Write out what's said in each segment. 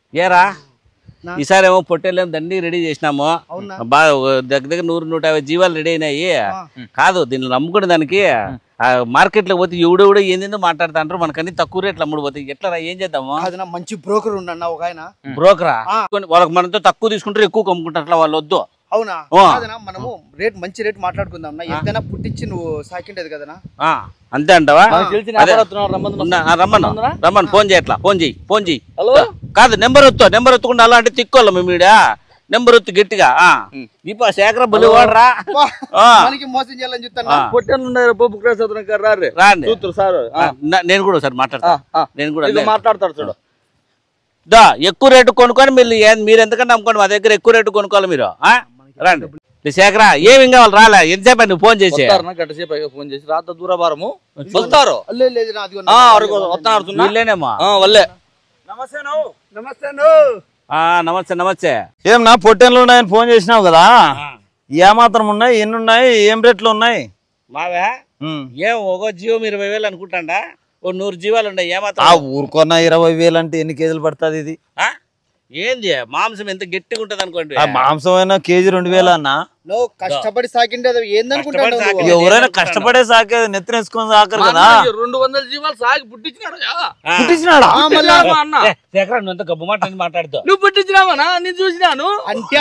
ఏరా ఈసారేమో పొట్టేళ్ళేమో దండి రెడీ చేసినాము బాగా దగ్గర 100-150 జీవాలు రెడీ అయినాయి కాదు దీన్ని నమ్ముకునే దానికి మార్కెట్ లో పోతే ఎవడెవడో ఏందో మాట్లాడుతుంటారు మనకన్నీ తక్కువ రేట్లు అమ్ముడుపోతాయి ఎట్లా ఏం చేద్దాము మంచి బ్రోకర్ ఉండన్నా ఒక ఆయన బ్రోకరా వాళ్ళకి మనతో తక్కువ తీసుకుంటారు ఎక్కువ కమ్ముకుంటారు అట్లా వాళ్ళు వద్దు అవునా మనము మంచి రేట్ మాట్లాడుకుందాం ఎంతైనా పుట్టించి నువ్వు సాకిండేది కదనా అంతే అంటావా రమ్మను ఫోన్ చేయట్లా ఫోన్ చెయ్యి కాదు నెంబర్ ఒత్తుకుండా అలా అంటే తిక్కోళ్ళ మీడ నెంబర్ ఒత్తు గట్టిగా దీపా శేఖర బలి వాడరా మోసం చేయాలని చెప్తాను నేను కూడా ఒకసారి మాట్లాడతాడు చూడు ఎక్కువ రేటు కొనుక్కొని మీరు ఎంతకంటే అమ్ముకోండి మా దగ్గర ఎక్కువ రేటు కొనుక్కోవాలి మీరు రండి శేఖర ఏమి కావాలి రాలే ఎంతసేపు నువ్వు ఫోన్ చేసి ఫోన్ చేసి రాత దూరభారము వస్తారు నమస్తే ఏమన్నా పొట్టెన్లు ఉన్నాయని ఫోన్ చేసినావు కదా ఏమాత్రం ఉన్నాయి ఎన్ని ఉన్నాయి ఏం రేట్లు ఉన్నాయి మావే ఏం ఒక జీవం 20,000 అనుకుంటాండా ఓ 100 జీవాలు ఉన్నాయి ఏమాత్రం ఊరుకున్న 20,000 అంటే ఎన్ని కేజీలు పడుతుంది ఇది ఏంది మాంసం ఎంత గట్టిగా ఉంటది అనుకోండి మాంసం అయినా కేజీ 2,000 అన్నా కష్టపడి సాకిండేది ఏందనుకుంటాడు ఎవరైనా కష్టపడే సాకేది నెత్తినేసుకొని సాకరు కదా 200 జీవాలు సాగి పుట్టించినాడా నువ్వు గబ్బు మాట మాట్లాడుతావు నువ్వు పుట్టించినావనా నేను చూసినాను అంటే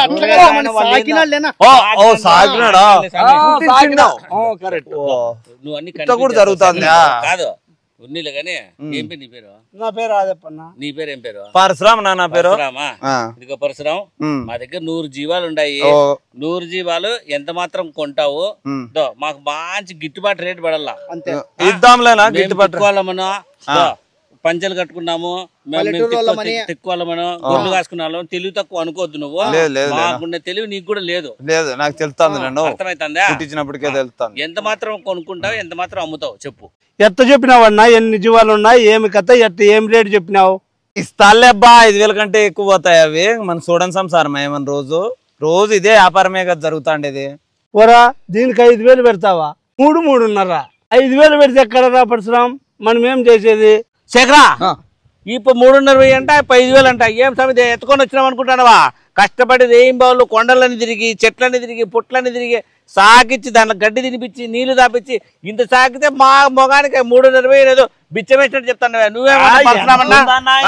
సాగినాడా కరెక్ట్ నువ్వు అన్ని కూడా జరుగుతుందా కాదు ఉన్నీలే గానీ ఏం పేరు నీ పేరు నా పేరు రాజప్పన్న నీ పేరు ఏం పేరు పరశురామ నా పేరు ఇదిగో పరశురాం మా దగ్గర 100 జీవాలు ఉన్నాయి 100 జీవాలు ఎంత మాత్రం కొంటావు మాకు మంచి గిట్టుబాటు రేటు పడాలా ఇద్దాంలేనా గిట్టుబాటు వాళ్ళమను పంచలు కట్టుకున్నాము తెక్కువాళ్ళమను గొడ్లు కాసుకున్నాము తెలివి తక్కువ అనుకోవద్దు నువ్వు మాకున్న తెలివి నీకు కూడా లేదు నాకు తెలుస్తుంది అర్థమైతుందా పుట్టించినప్పటికే తెలుస్తుంది ఎంత మాత్రం కొనుక్కుంటావు ఎంత మాత్రం అమ్ముతావు చెప్పు ఎట్ట చెప్పినావన్నా ఎన్ని జీవాలు ఉన్నాయి ఏమి కథ ఎట్ట ఏం రేటు చెప్పినావు ఇస్తాలే అబ్బా 5,000 కంటే ఎక్కువ పోతాయి అవి మన చూడండి సంసారం ఏమన్నా రోజు ఇదే వ్యాపారమే కదా జరుగుతాండేది ఓరా దీనికి 5,000 పెడతావా 3.5 5,000 పెడితే ఎక్కడరా పరశురాం మనం ఏం చేసేది శేఖరా ఇప్పుడు 3.5 అంట 5,000 అంట ఏం సమితి ఎత్తుకొని వచ్చినాం అనుకుంటానవా కష్టపడి రేయింబావులు కొండలని తిరిగి చెట్లని తిరిగి పుట్లని తిరిగి సాకిచ్చి దాంట్లో గడ్డి తినిపించి నీళ్లు దాపించి ఇంత సాకితే మా మొగానికి 3.5 ఏదో బిచ్చమేసినట్టు చెప్తాను నువ్వేమన్నా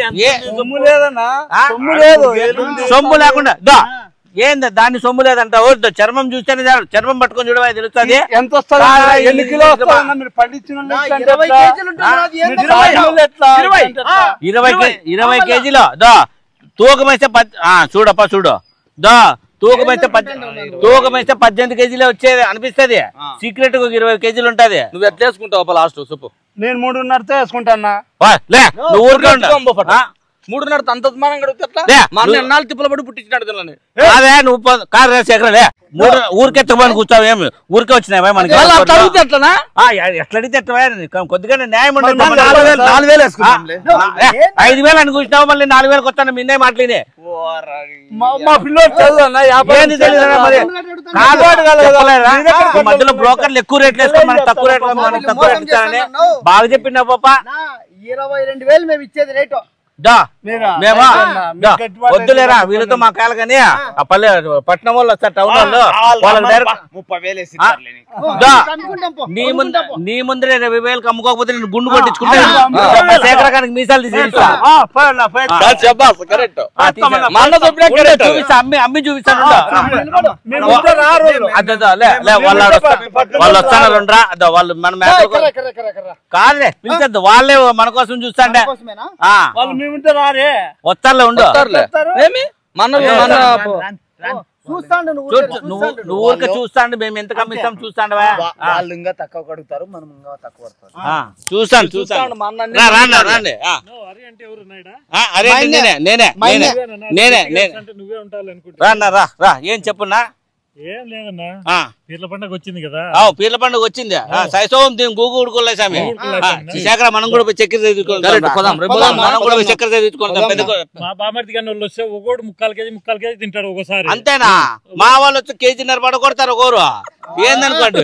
సొమ్ము లేకుండా ఏందా దాన్ని సొమ్ము లేదంట చర్మం చూస్తేనే చర్మం పట్టుకొని చూడవా తెలుస్తుంది ఎంత వస్తుంది ఎన్ని కిలో 20 కేజీలో తూకమైతే చూడప్ప చూడు తూకమైతే 18 కేజీలే వచ్చేది అనిపిస్తుంది సీక్రెట్ 20 కేజీలు ఉంటది నువ్వు ఎట్లా వేసుకుంటావు లాస్ట్ చెప్పు నేను 3.5తో వేసుకుంటానా నువ్వు ఊరికే 3.5 అంత ఎన్నాళ్ళు తిప్పలు పడి పుట్టించినాడు అదే నువ్వు కాదు శేఖరలే ఊరికెత్తమని కూర్చోవు ఏమి ఊరికే వచ్చినావా మనకి ఎట్లా అడిగితే ఎట్లా కొద్దిగా న్యాయం ఉండదు 5,000 అని కూర్చున్నావు మళ్ళీ 4,000 వస్తాను మిన్నే మాట్లాడే మధ్యలో బ్రోకర్లు ఎక్కువ రేట్లు వేసుకొని మనకి తక్కువ రేట్లు ఇస్తారని బాగా చెప్పిన పాప 22,000 మేము ఇచ్చేది రేటు వద్దులేరా వీళ్ళతో మా కాయలు కానీ ఆ పల్లె పట్నం వాళ్ళు వస్తారు టౌన్ వాళ్ళు వాళ్ళకి 30,000 నీ ముందరే 20,000 అమ్ముకోకపోతే నేను గుండు కొట్టించుకుంటా శేఖరకానికి మీసాలు తీసేస్తా అమ్మి చూపిస్తాను వాళ్ళు వస్తారా వాళ్ళు మన కాదులే పిలిచేద్దు వాళ్ళే మన కోసం చూస్తాండే వస్తారులే ఉండు నువ్వు ఊరికే చూస్తాండి మేము ఎంత కమ్మిస్తాం చూస్తాండవా వాళ్ళు ఇంకా తక్కువ కడుగుతారు మనం ఇంకా తక్కువ చూస్తాను రండి అరే నేనే రా ఏం చెప్పున్నా ఏం లేదన్నా పీర్ల పండుగ వచ్చింది కదా పీర్ల పండుగ వచ్చింది సైసోం దీని గూగు ఉడుకోలే స్వామి శేఖర మనం కూడా చక్కెర తెచ్చుకోవాలి మా బామర్ది గారి వాళ్ళు వస్తే ఒకటి 3/4 కేజీ తింటాడు ఒకసారి అంతేనా మా వాళ్ళు వచ్చి 1.5 పడగొడతారు ఒకరు ఏందనుకోండి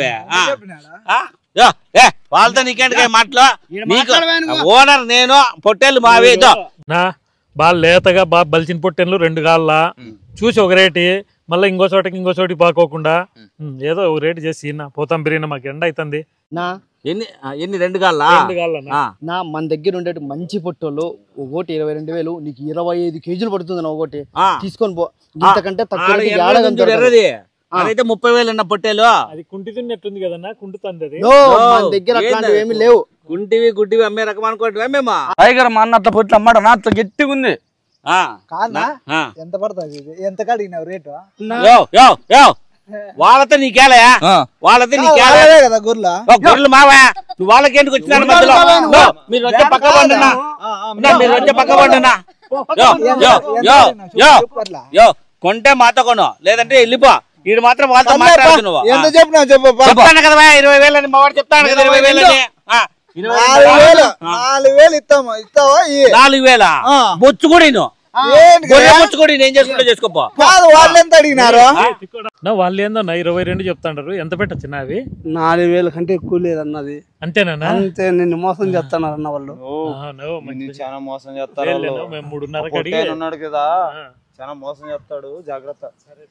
వాళ్ళతో నీకేంటి మాటలు నీకు ఓనర్ నేను పొట్టేళ్ళు మావేదో బాగా లేతగా బాగా బలిచిన పొట్టెన్లు 2 గాళ్ళ చూసి ఒక రేటి మళ్ళీ ఇంకో చోటికి పాకోకుండా ఏదో ఒక రేటు చేసి పోతాం బిర్యానీ మాకు ఎండ అవుతుంది నా ఎన్ని 2 గాళ్ళ నా మన దగ్గర ఉండే మంచి పొట్టోళ్ళు ఒకటి 22,000 నీకు 25 కేజీలు పడుతుంది నా ఒకటి తీసుకొని పో ఇంతకంటే తక్కువ అదైతే 30,000 అన్న పొట్టేలు అది కుంటి తిన్నట్టుంది కదన్నా కుంటుతుంది మన దగ్గర అట్లాంటివి ఏమి లేవు గుడ్డివి అమ్మే రకం అనుకోవటమే మేము టైగర్ మా అన్న అట్లా పొట్లు అమ్మాడు నా అట్లా గట్టిగా ఉంది కాదా ఎంత పడుతుంది ఎంత అడిగినావు రేటు వాళ్ళతో నీకేలయా వాళ్ళతో నీకేలే కదా గొర్రెలు మావా నువ్వు వాళ్ళకి ఎందుకు వచ్చినాను మధ్యలో మీరు వచ్చే పక్క పండునా మీరు వచ్చే పక్క పండునా కొంటే మాతో కొను లేదంటే వెళ్ళిపో వీడు మాత్రం వాళ్ళతో మాట్లాడుతున్నావు ఎంత చెప్పినావు చెప్తాను కదా 20,000 అని మా వాడు చెప్తాను కదా 20,000 అని 4,000 ఇస్తావా 4,000 బొచ్చు కూడా బొచ్చు కూడా ఏం చేసుకుంటా చేసుకోపో వాళ్ళు ఎంత అడిగినారు వాళ్ళు ఏందన్నా 22 చెప్తాంటారు ఎంత పెట్టచ్చు అవి 4,000 కంటే ఎక్కువ లేదన్నది అంతేనా అంతే నిన్ను మోసం చేస్తున్నారు అన్న వాళ్ళు చాలా మోసం చేస్తారు మేము 3.5 ఉన్నాడు కదా చాలా మోసం చేస్తాడు జాగ్రత్త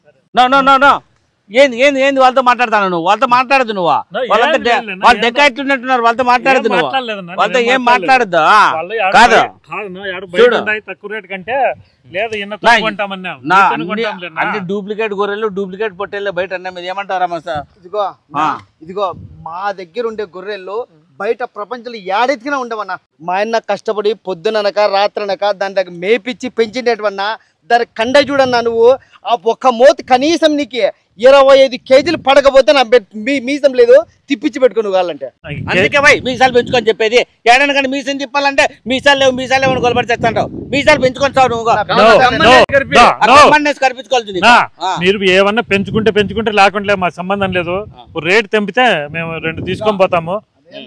ఏంది వాళ్ళతో మాట్లాడతాను నువ్వు వాళ్ళతో మాట్లాడదు నువ్వు వాళ్ళు డెక్కాయిట్లున్నట్టున్నారు వాళ్ళతో మాట్లాడదు నువ్వు వాళ్ళతో ఏం మాట్లాడద్దు కాదు తక్కువ రేట్ కంటే లేదు అన్ని డూప్లికేట్ గొర్రెలు డూప్లికేట్ పొట్టేళ్ళు బయట అన్నా మీద ఏమంటారా ఇదిగో మా దగ్గర ఉండే గొర్రెలు బయట ప్రపంచంలో ఏడెత్తికినా ఉండవన్నా మా ఆయన కష్టపడి పొద్దుననక రాత్రనక దాని దగ్గర మేపిచ్చి పెంచినటువన్నా దాని కండ చూడన్నా నువ్వు ఆ ఒక్క మోతి కనీసం నీకు 25 కేజీలు పడకపోతే నా మీసం లేదు తిప్పించి పెట్టుకుని కావాలంటే అందుకే భయ్ మీసాలు పెంచుకొని చెప్పేది ఏడైనా కానీ మీసం తిప్పాలంటే మీసాలు లేవు గొలబడి చేస్తాంటావు మీసాలు పెంచుకొని చావు నువ్వు కనిపించుకోవాల్సింది మీరు ఏమన్నా పెంచుకుంటే లేకుండా మా సంబంధం లేదు రేట్ తెంపితే మేము 2 తీసుకొని పోతాము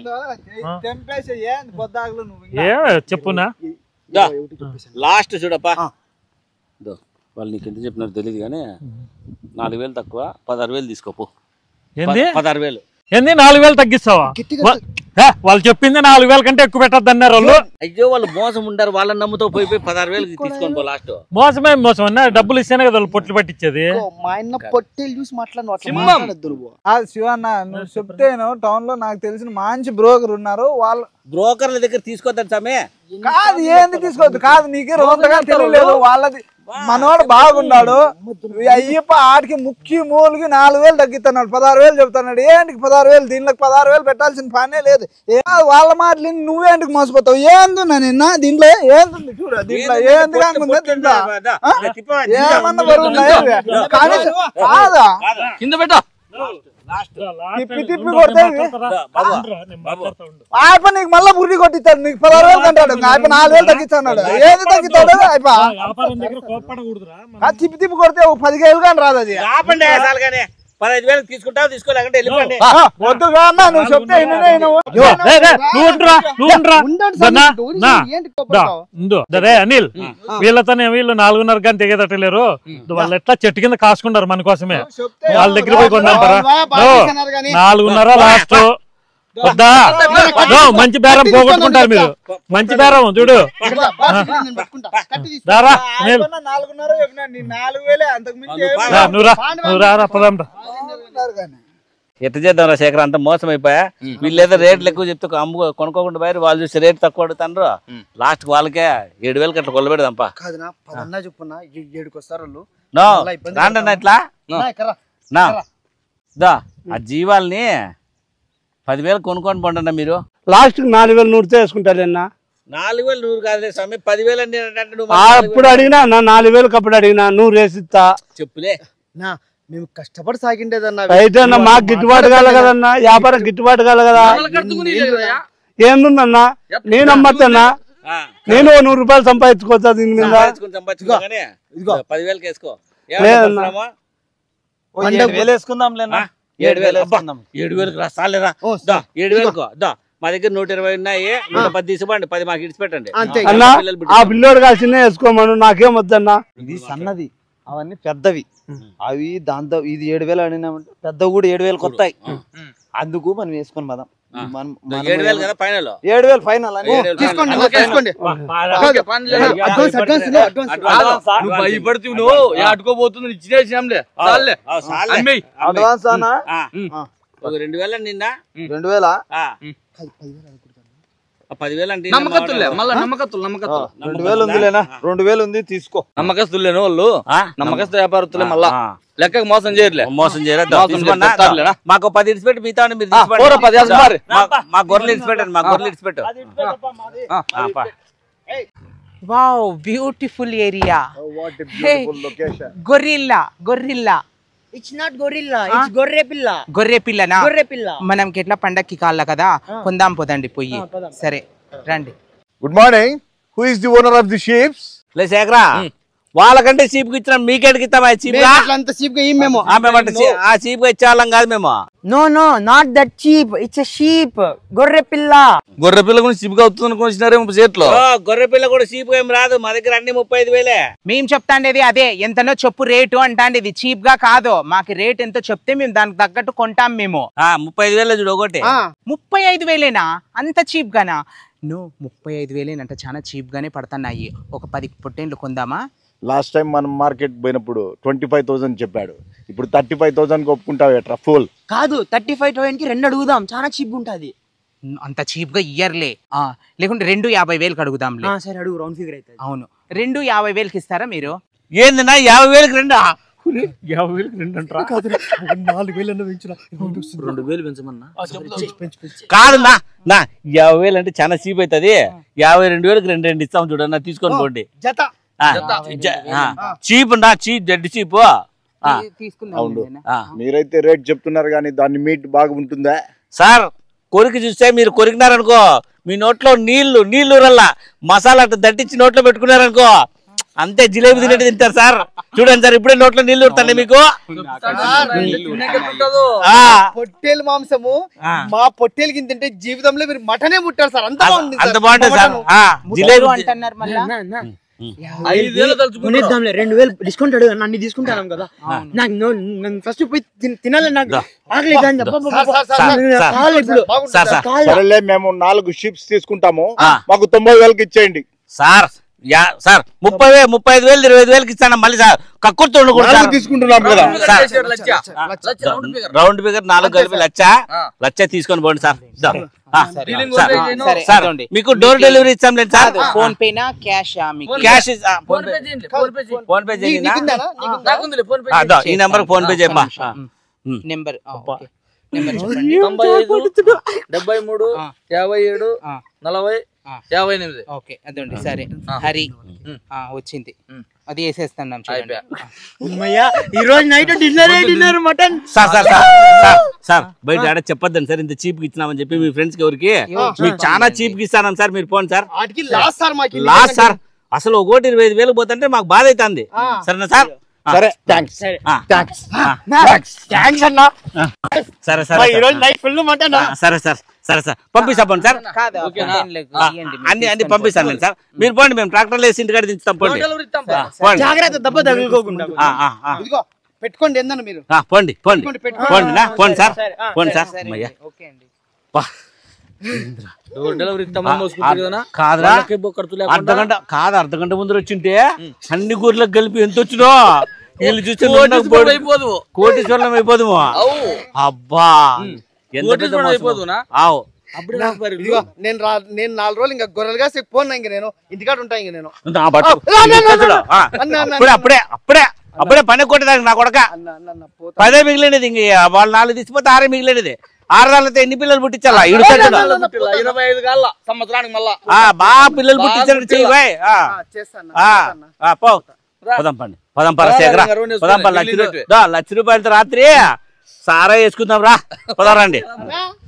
చెప్పునా లాస్ట్ చూడప్పా వాళ్ళు నీకు ఎంత చెప్పినారు తెలియదు కానీ 4,000 తక్కువ 16,000 తీసుకోపో 16,000 ఏంది 4,000 తగ్గిస్తావా వాళ్ళు చెప్పింది 4,000 కంటే ఎక్కువ పెట్టద్దు అన్నారు వాళ్ళు అయ్యో వాళ్ళు మోసం ఉండారు వాళ్ళని నమ్ముతో పోయి 16,000 తీసుకొని పో లాస్ట్ మోసం అన్నా డబ్బులు ఇస్తేనే కదా వాళ్ళు పొట్లు పట్టించేది మా ఆయన పొట్టేలు చూసి మాట్లాడద్దు శివన్న నువ్వు చెప్తేను టౌన్ లో నాకు తెలిసిన మంచి బ్రోకర్ ఉన్నారు వాళ్ళ బ్రోకర్ల దగ్గర తీసుకోద్దాం సామే కాదు ఏంది తీసుకోవద్దు కాదు నీకే రోజుగా తెలియలేదు వాళ్ళది మనోడు బాగున్నాడు అయ్యప్ప ఆడికి ముఖ్య మూలకి 4,000 తగ్గిస్తున్నాడు 16,000 చెప్తున్నాడు ఏంటికి 16,000 దీనిలోకి 16,000 పెట్టాల్సిన పనే లేదు వాళ్ళ మాటలు నువ్వేంటికి మోసపోతావు ఏందున్నా నిన్న దీంట్లో ఏంది చూడ దీంట్లో ఏంది కాకుండా దీంట్లో ఏమన్నా బరువు కాదా కింద పెట్టా తిప్పి కొడితే ఆయప నీకు మళ్ళా బుర్రి కొట్టిస్తాడు నీకు 16,000 అంటాడు ఆయప 4,000 తగ్గిస్తాడు ఏది తగ్గిస్తాడు ఆయప తిప్పి కొడితే 10,000 కానీ రాదు అది 15,000 తీసుకుంటావు తీసుకోలేకంటే వెళ్ళిపోండి వద్దుగా అన్నా నువ్వు చెప్తే అనిల్ వీళ్ళతోనే వీళ్ళు 4,500 కానీ తెగేదట్టలేరు వాళ్ళు ఎట్లా చెట్టు కింద కాసుకుంటారు మన కోసమే వాళ్ళ దగ్గర పోయి కొంటారా 4,500 లాస్ట్ వద్దా మంచి బేరం పోగొట్టుకుంటారు మీరు మంచి బేరం చూడు నువ్వు రా పదాం ఎట్లా చేద్దాం రా శేఖర్ అంత మోసం అయిపోయా వీళ్ళు ఏదో రేట్లు ఎక్కువ చెప్తే కొనుక్కోకుండా పోయారు వాళ్ళు చూసి రేట్ తక్కువ అడుగుతారు లాస్ట్ వాళ్ళకే 7,000 అట్లా కొల్లబెడదాంపా చెప్పున్నా 7కి వస్తారు రాండి ఇట్లా ఆ జీవాల్ని 10,000 కొనుక్కొని పోండి మీరు లాస్ట్ 4,000 నూరుతో వేసుకుంటారు 4,000 కాదులే స్వామి 10,000 అంటే అప్పుడు అడిగినా 4,000 అప్పుడు అడిగినా 100 వేసిస్తా చెప్పులే మేము కష్టపడి సాగిండేదన్నా అయితే మాకు గిట్టుబాటు కాలే కదన్నా వ్యాపారం గిట్టుబాటు కాలే కదా ఏందన్నా నేను అమ్మద్దన్నా నేను 100 రూపాయలు సంపాదించుకోవచ్చా దీని మీద 10,000 వేసుకో 7,000 వేసుకుందాం లేనా 7,000 రాలేరా 7,000 మా దగ్గర 120 ఉన్నాయి 110 తీసుకోండి 10 మాకు ఇడిచి పెట్టండి అన్నా ఆ పిల్లోడు కాల్సిందే వేసుకోమను నాకేం వద్దన్నా ఇది సన్నది అవన్నీ పెద్దవి అవి దాంతో ఇది 7,000 అడిగినామంటే పెద్ద కూడా 7,000 కొత్తాయి అందుకు మనం వేసుకొని పదాం 7,000 కదా ఫైనల్. 7,000 ఫైనల్ అని తీసుకోండి తీసుకోండి. నువ్వు భయపడుతూ నువ్వు ఆడుకోబోతుంది ఇచ్చినేసినాంలే చాలే అడ్వాన్స్ అన్నా. ఒక 2,000 నిన్న 2,000 10,000 అంటే నమ్మకత్తులే మళ్ళా నమ్మకత్తులు 2,000 ఉందిలేనా? 2,000 ఉంది తీసుకో. నమ్మకస్తులేను వాళ్ళు నమ్మకస్తు వ్యాపారస్తులే మళ్ళా లెక్కకు మోసం చేయరులే. మోసం చేయలేదు. మాకు 10 ఇడిచిపెట్టి మిగతా మీరు మా గొర్రెలు ఇడిచిపెట్టండి. మా గొర్రెలు ఇడిచిపెట్టు. Wow, beautiful area. What a beautiful location. Gorilla. It's not gorilla, it's gorre pilla. గొర్రె పిల్లనా? Gorre pilla. మనకి ఎట్లా పండక్కి కాళ్ళ కదా, కొందాం పోదండి పొయ్యి. సరే రండి. Good morning. Who is the owner of the sheep? లేదు శేఖరా, వాళ్ళకంటే చీప్ కి ఇచ్చిన మీకేడికి ఇస్తామా? చీప్ అంత చీప్ గా ఏం మేము ఆ చీప్ గా ఇచ్చేవాళ్ళం కాదు మేము. No, not that sheep. It's a sheep. Gorre pilla. గొర్రె పిల్ల గురించి చిప్పుగా అవుతుంది అనుకున్నారేమో చేతిలో. గొర్రె పిల్ల కూడా చీప్ గా ఏం రాదు. మా దగ్గర అన్ని 35,000. మేము చెప్తాండేది అదే, ఎంతనో చెప్పు రేటు అంటాండేది, చీప్ గా కాదు. మాకు రేట్ ఎంతో చెప్తే మేము దానికి తగ్గట్టు కొంటాం మేము. 35,000 చూడు ఒకటి. 35,000 అంత చీప్ గానా? 35,000 అంటే చాలా చీప్ గానే పడుతున్నాయి. ఒక 10 పొట్టేళ్ళు కొందామా? లాస్ట్ టైం మనం మార్కెట్ పోయినప్పుడు 25,000 చెప్పాడు. ఇప్పుడు 35,000 ఒప్పుకుంటావు ఎట్రా ఫుల్? కాదు 35,000 కి 2 అడుగుదాం, చాలా చీప్ ఉంటది. అంత చీప్ గా ఇయ్యర్లే. లేకుంటే 2,50,000 అడుగుదాంలే. సరే అడుగు, రౌండ్ ఫిగర్ అవుతుంది. అవును, 2,50,000 ఇస్తారా మీరు? ఏందన్నా 50,000కి 2? 50,000 2 అంటారా? 4,000 పెంచమన్నా కాదన్నా, 50,000 అంటే చాలా చీప్ అవుతుంది. 52,000కి 2 ఇస్తాం చూడన్నా, తీసుకొని పోండి. జత చీప్ డెడ్ చీప్. మీరైతే రేట్ చెప్తున్నారు కానీ దాని మీట్ బాగా ఉంటుందా సార్? కొరికి చూస్తే మీరు కొరికినారనుకో, మీ నోట్లో నీళ్లు రల్లా మసాలా దట్టించి నోట్లో పెట్టుకున్నారనుకో, అంతే జిలేబీ తినేట్టు తింటారు సార్. చూడండి సార్, ఇప్పుడే నోట్లో నీళ్లు ఉడతాయి మీకు. పొట్టేలు మాంసము మా పొట్టేలు తింటే జీవితంలో మీరు మటనే ముట్టారు సార్. అంత బాగుంది, అంత బాగుంటుంది సార్. జిలేబీ అంటున్నారు మళ్ళా. 5,000 కొనేద్దాంలే. 2,000 డిస్కౌంట్ అడుగు, అన్ని తీసుకుంటాను కదా. నాకు ఫస్ట్ పోయి తినాలి, నాకు ఆకలి. సరేలే, మేము 4 షిప్స్ తీసుకుంటాము, మాకు 90,000కి ఇచ్చేయండి సార్. సార్ 35,000 25,000కి ఇస్తాను మళ్ళీ సార్. కక్కుర్తో తీసుకుంటున్నాం కదా రౌండ్ ఫిగర్ 4 కలిపి లచ్చ తీసుకొని పోండి సార్. సార్ మీకు డోర్ డెలివరీ ఇస్తాం లేదు సార్. ఫోన్ పేనా క్యాష్? క్యాష్ ఫోన్ పే చేయండి. ఈ నెంబర్ ఫోన్ పే చేయమ్మా. నెంబర్ 95 73 57 40 58. ఓకే అదండి. సరే హరి వచ్చింది, అది వేసేస్తున్నాం చూడండి. ఈ రోజు నైట్ డిన్నర్ మటన్. సార్ బయట ఆడ చెప్పొద్దండి సార్, ఇంత చీప్ కి ఇచ్చినామని చెప్పి మీ ఫ్రెండ్స్ కి ఎవరికి మీకు చాలా చీప్ కి ఇస్తాను సార్. మీరు పోండి సార్. లాస్ట్ సార్, అసలు 1,25,000 పోతుంటే మాకు బాధ అవుతుంది. సరేనా సార్? సరే థ్యాంక్స్. అన్నా. సరే సరే సార్ పంపిస్తాం సార్. అన్ని పంపిస్తాను సార్. మీరు పోండి, మేము ట్రాక్టర్లో వేసి ఇంటికాడ దించుతాం. పోండి జాగ్రత్త, దెబ్బ తగులుకోకుండా. పెట్టుకోండి ఏందన్న మీరు. పోండి సార్. అమ్మయ్యా కాదురా, అర్ధగంట ముందు వచ్చింటే అన్ని గూర్లకు కలిపి ఎంత వచ్చినో వీళ్ళు చూస్తే కోటీశ్వరం అయిపోదు. అబ్బా నేను 4 రోజులు ఇంకా గొర్రెలుగా పోను. ఇంక నేను ఇంటికాడ ఉంటా. ఇంక నేను అప్పుడే పని కొట్టేదానికి నా కొడక 10 మిగిలినది. ఇంక వాళ్ళు 4 తీసిపోతే 6 మిగిలినది. 6 రాళ్ళతో ఎన్ని పిల్లలు పుట్టించాలా? 25 కాళ్ళ సంవత్సరానికి మళ్ళా బాగా పిల్లలు పుట్టించారు. చెయ్యి పదం శేఖరా, £1,00,000 రాత్రి సారా వేసుకుందాం రా. పదరండి.